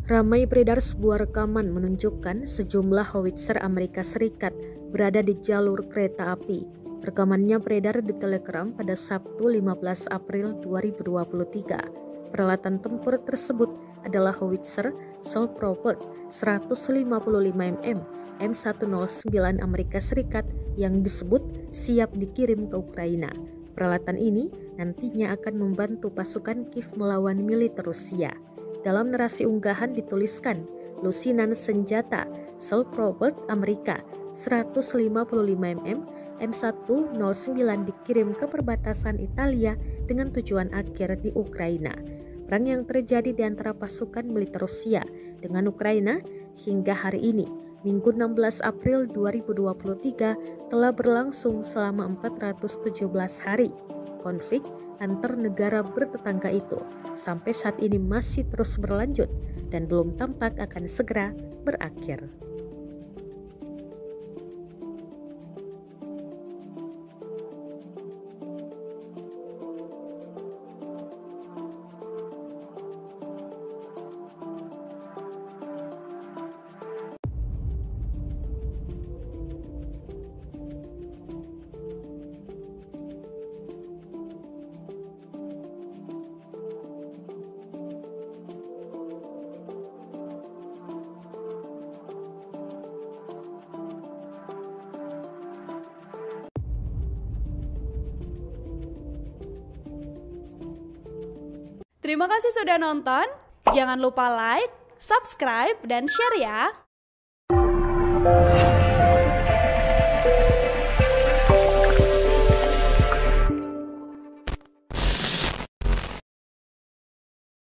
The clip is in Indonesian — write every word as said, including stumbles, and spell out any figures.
Ramai beredar sebuah rekaman menunjukkan sejumlah howitzer Amerika Serikat berada di jalur kereta api. Rekamannya beredar di Telegram pada Sabtu lima belas April dua ribu dua puluh tiga. Peralatan tempur tersebut adalah howitzer self-propelled seratus lima puluh lima milimeter M seratus sembilan Amerika Serikat yang disebut siap dikirim ke Ukraina. Peralatan ini nantinya akan membantu pasukan Kiev melawan militer Rusia. Dalam narasi unggahan dituliskan, lusinan senjata self-propelled Amerika seratus lima puluh lima milimeter M seratus sembilan dikirim ke perbatasan Italia dengan tujuan akhir di Ukraina. Perang yang terjadi di antara pasukan militer Rusia dengan Ukraina hingga hari ini, Minggu enam belas April dua ribu dua puluh tiga, telah berlangsung selama empat ratus tujuh belas hari. Konflik antar negara bertetangga itu sampai saat ini masih terus berlanjut dan belum tampak akan segera berakhir. Terima kasih sudah nonton. Jangan lupa like, subscribe, dan share ya.